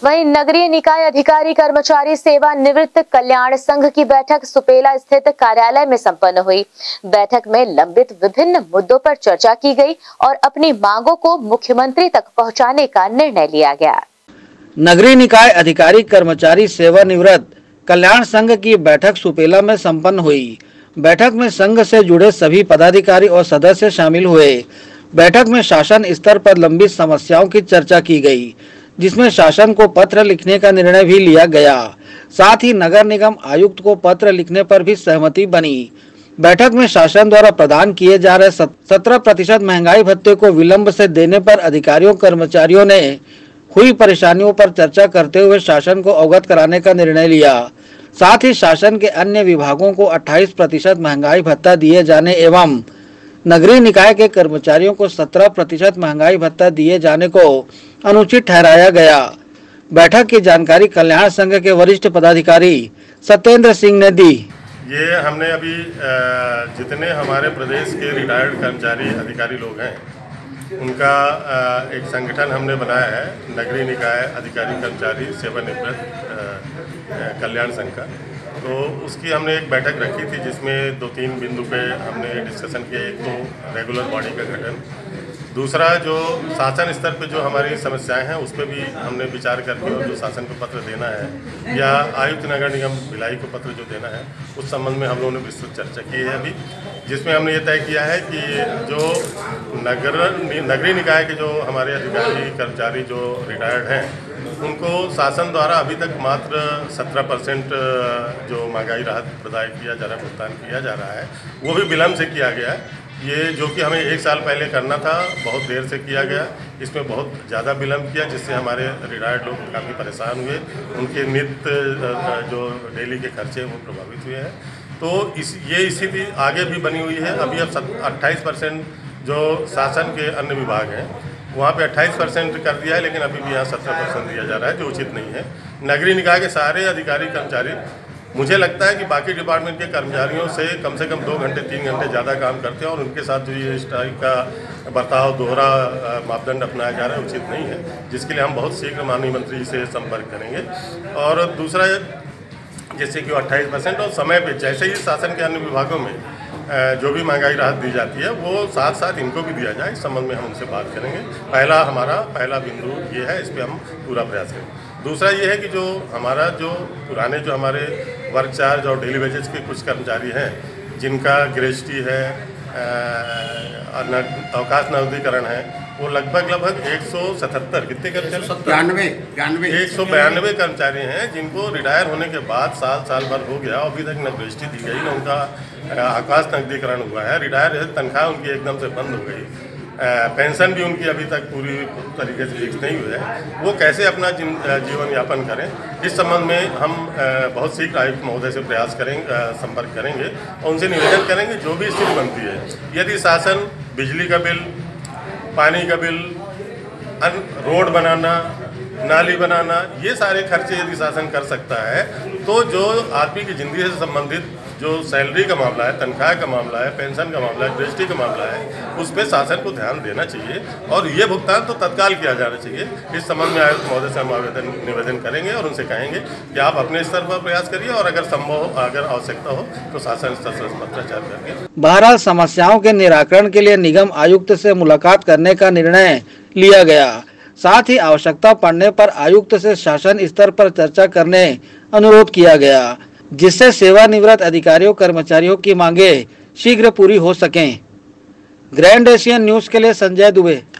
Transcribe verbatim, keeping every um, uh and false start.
वहीं नगरीय निकाय अधिकारी कर्मचारी सेवा निवृत्त कल्याण संघ की बैठक सुपेला स्थित कार्यालय में संपन्न हुई। बैठक में लंबित विभिन्न मुद्दों पर चर्चा की गई और अपनी मांगों को मुख्यमंत्री तक पहुंचाने का निर्णय लिया गया। नगरीय निकाय अधिकारी कर्मचारी सेवा निवृत्त कल्याण संघ की बैठक सुपेला में संपन्न हुई। बैठक में संघ से जुड़े सभी पदाधिकारी और सदस्य शामिल हुए। बैठक में शासन स्तर पर लंबित समस्याओं की चर्चा की गई, जिसमें शासन को पत्र लिखने का निर्णय भी लिया गया। साथ ही नगर निगम आयुक्त को पत्र लिखने पर भी सहमति बनी। बैठक में शासन द्वारा प्रदान किए जा रहे सत्रह प्रतिशत महंगाई भत्ते को विलंब से देने पर अधिकारियों कर्मचारियों ने हुई परेशानियों पर चर्चा करते हुए शासन को अवगत कराने का निर्णय लिया। साथ ही शासन के अन्य विभागों को अट्ठाईस प्रतिशत महंगाई भत्ता दिए जाने एवं नगरीय निकाय के कर्मचारियों को सत्रह प्रतिशत महंगाई भत्ता दिए जाने को अनुचित ठहराया गया। बैठक की जानकारी कल्याण संघ के वरिष्ठ पदाधिकारी सत्येंद्र सिंह ने दी। ये हमने अभी जितने हमारे प्रदेश के रिटायर्ड कर्मचारी अधिकारी लोग हैं, उनका एक संगठन हमने बनाया है, नगरीय निकाय अधिकारी कर्मचारी सेवानिवृत्त कल्याण संघ का। तो उसकी हमने एक बैठक रखी थी, जिसमें दो तीन बिंदु पे हमने डिस्कशन किया। एक तो रेगुलर बॉडी का गठन, दूसरा जो शासन स्तर पे जो हमारी समस्याएं हैं उस पर भी हमने विचार करके और जो शासन को पत्र देना है या आयुक्त नगर निगम भिलाई को पत्र जो देना है, उस संबंध में हम लोगों ने विस्तृत चर्चा की है अभी, जिसमें हमने ये तय किया है कि जो नगर नगरीय निकाय के जो हमारे अधिकारी कर्मचारी जो रिटायर्ड हैं, उनको शासन द्वारा अभी तक मात्र सत्रह परसेंट जो महंगाई राहत प्रदान किया जा रहा है, भुगतान किया जा रहा है, वो भी विलम्ब से किया गया है। ये जो कि हमें एक साल पहले करना था, बहुत देर से किया गया। इसमें बहुत ज़्यादा विलम्ब किया, जिससे हमारे रिटायर्ड लोग काफ़ी परेशान हुए। उनके नित्य जो डेली के खर्चे वो प्रभावित हुए हैं। तो इस ये स्थिति आगे भी बनी हुई है। अभी अब अट्ठाईस परसेंट जो शासन के अन्य विभाग हैं वहाँ पे अट्ठाईस परसेंट कर दिया है, लेकिन अभी भी यहाँ सत्रह परसेंट दिया जा रहा है, जो उचित नहीं है। नगरीय निकाय के सारे अधिकारी कर्मचारी, मुझे लगता है कि बाकी डिपार्टमेंट के कर्मचारियों से कम से कम दो घंटे तीन घंटे ज़्यादा काम करते हैं, और उनके साथ जो ये स्ट्राइक का बर्ताव दोहरा मापदंड अपनाया जा रहा है, उचित नहीं है, जिसके लिए हम बहुत शीघ्र माननीय मंत्री से संपर्क करेंगे। और दूसरा, जैसे कि अट्ठाईस परसेंट और समय पे जैसे ही शासन के अन्य विभागों में जो भी महंगाई राहत दी जाती है, वो साथ साथ इनको भी दिया जाए, इस संबंध में हम उनसे बात करेंगे। पहला हमारा पहला बिंदु ये है, इस पर हम पूरा प्रयास करेंगे। दूसरा ये है कि जो हमारा जो पुराने जो हमारे वर्क चार्ज और डेली वेजेस के कुछ कर्मचारी हैं, जिनका ग्रेजुटी है, अवकाश नवीनीकरण है, वो लगभग लगभग एक सौ सतहत्तर कितने कर्मचारी बयानवे बयानवे एक सौ बयानवे कर्मचारी हैं, जिनको रिटायर होने के बाद साल साल भर हो गया, अभी तक न ग्रेजुटी दी गई, न उनका अवकाश नकदीकरण हुआ है। रिटायर तनख्वाह उनकी एकदम से बंद हो गई, पेंशन भी उनकी अभी तक पूरी तरीके से फिक्स नहीं हुई है। वो कैसे अपना जीवन यापन करें, इस संबंध में हम बहुत शीघ्र आयुक्त महोदय से प्रयास करेंगे, संपर्क करेंगे और उनसे निवेदन करेंगे, जो भी स्थिति बनती है, यदि शासन बिजली का बिल, पानी का बिल, रोड बनाना, नाली बनाना, ये सारे खर्चे यदि शासन कर सकता है, तो जो आदमी की ज़िंदगी से संबंधित जो सैलरी का मामला है, तनख्वाह का मामला है, पेंशन का मामला है, ग्रेजुटी का मामला है, उस पर शासन को ध्यान देना चाहिए और ये भुगतान तो तत्काल किया जाना चाहिए। इस संबंध में आयुक्त महोदय से हम आवेदन निवेदन करेंगे और उनसे कहेंगे कि आप अपने स्तर पर प्रयास करिए, और अगर संभव हो, अगर आवश्यकता हो तो शासन स्तर से पत्राचार करके। बहरहाल समस्याओं के निराकरण के लिए निगम आयुक्त से मुलाकात करने का निर्णय लिया गया। साथ ही आवश्यकता पड़ने पर आयुक्त से शासन स्तर पर चर्चा करने अनुरोध किया गया, जिससे सेवानिवृत्त अधिकारियों कर्मचारियों की मांगे शीघ्र पूरी हो सकें। ग्रैंड एशियन न्यूज के लिए संजय दुबे।